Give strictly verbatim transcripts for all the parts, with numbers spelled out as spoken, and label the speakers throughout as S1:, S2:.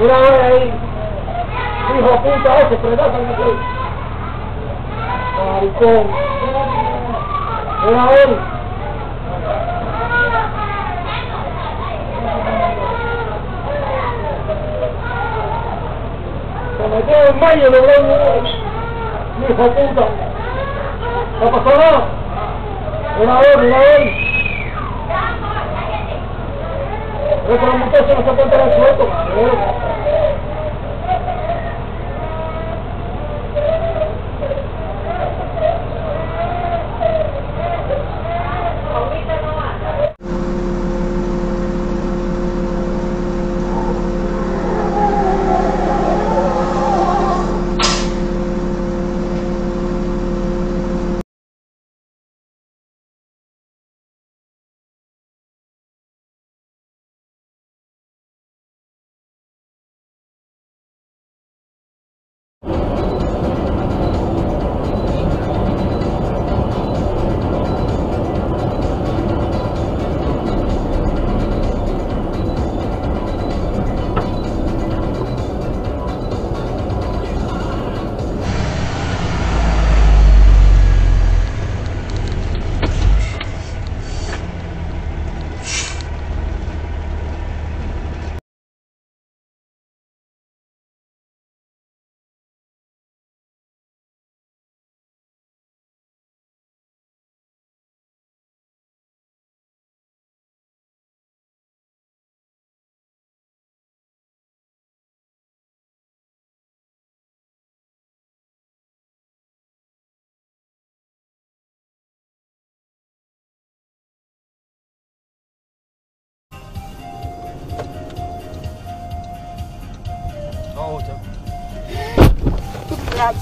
S1: Mira ahí, hijo puta ese, fregazo aquí. Maricón. Mira él. Se metió en medio de un hijo puta. No pasó nada. Mira él, mira él. Pero con los muchachos no se puede tener suelto, madre.
S2: Auto.
S3: Блять.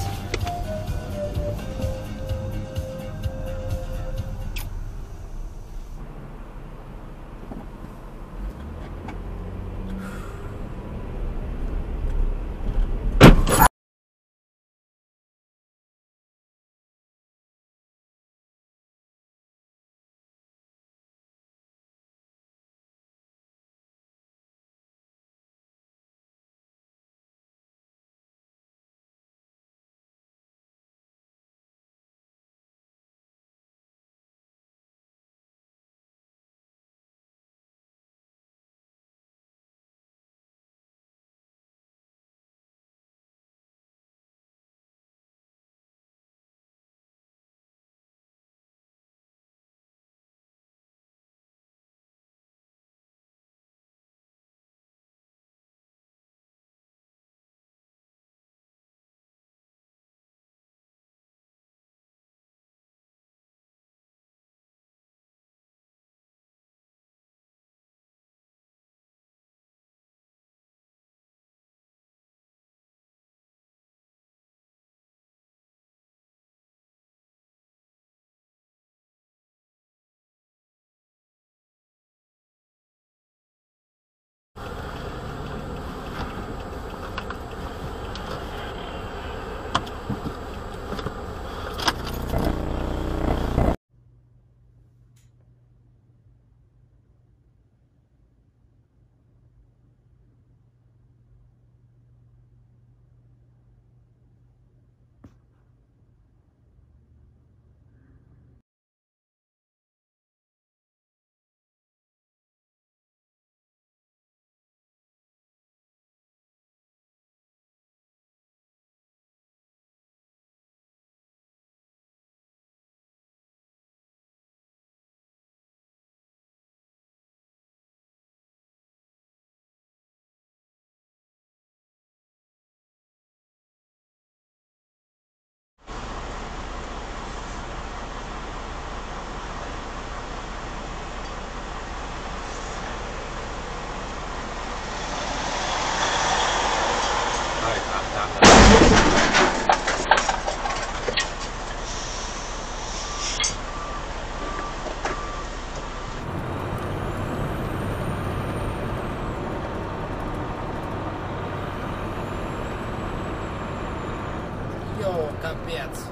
S2: Капец,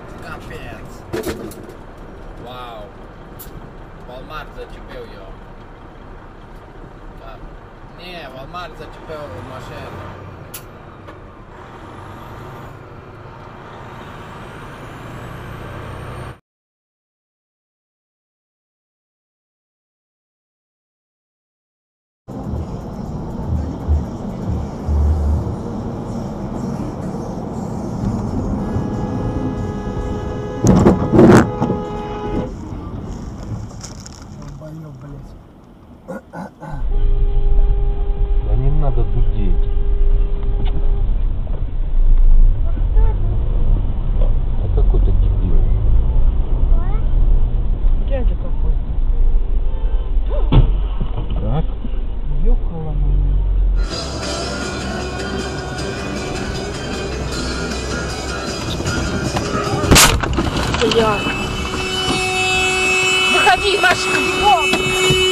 S2: капец. Вау. Walmart зачепил ее. Не, Walmart зачепил машину.
S3: Я. Выходи, Машка, бегом!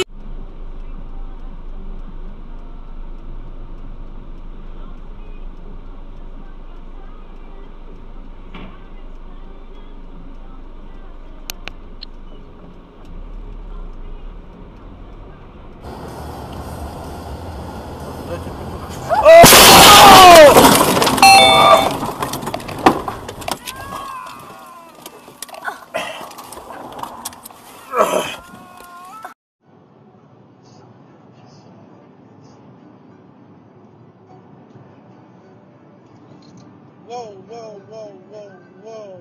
S4: Whoa, whoa, whoa, whoa, whoa.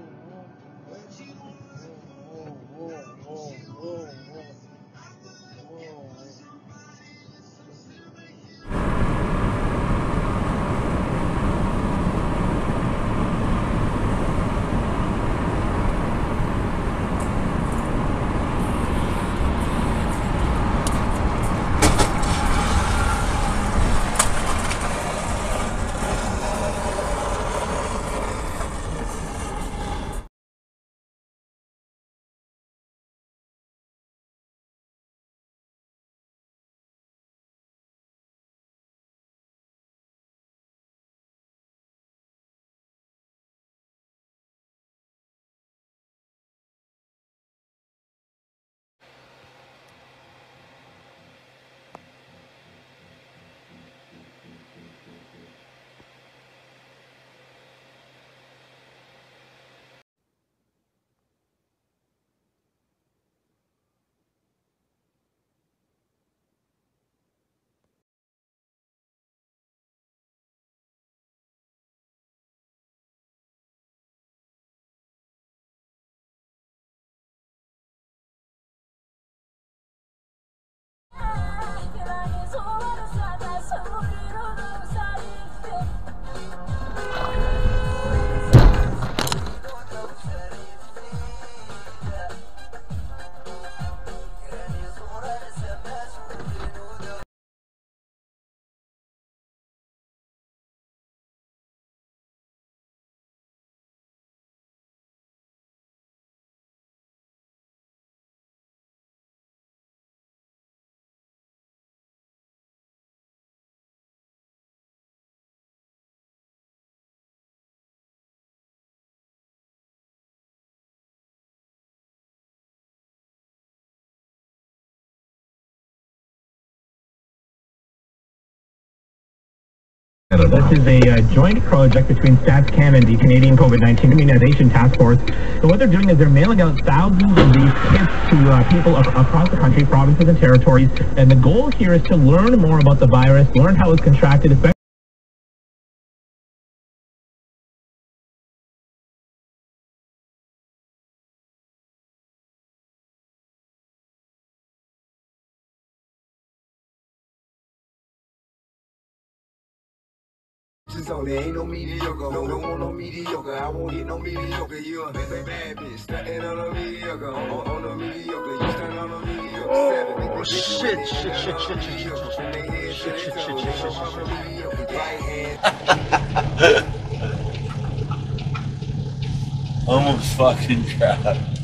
S4: Whoa, whoa, whoa, whoa, whoa, whoa.
S5: This is a uh, joint project between StatsCan and the Canadian COVID nineteen Immunization Task Force. So what they're doing is they're mailing out thousands of these kits to uh, people ac across the country, provinces and territories. And the goal here is to learn more about the virus, learn how it's contracted, especially
S6: on there, ain't no mediocre. No, don't want no mediocre. I won't get no mediocre. You a bad bitch, stunting on a mediocre. On, on a mediocre, you stand on a mediocre. Oh shit, shit, shit, shit, shit, shit, shit, shit, shit, shit, shit.
S7: Almost fucking crap.